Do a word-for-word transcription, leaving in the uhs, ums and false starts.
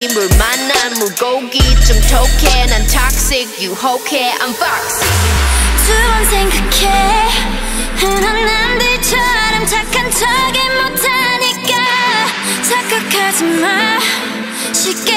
물 만난 물고기 좀 톡해 난 toxic 유혹해 I'm foxy 두 번 생각해 흔한 남들처럼 착한 척이 못하니까 착각하지 마 쉽게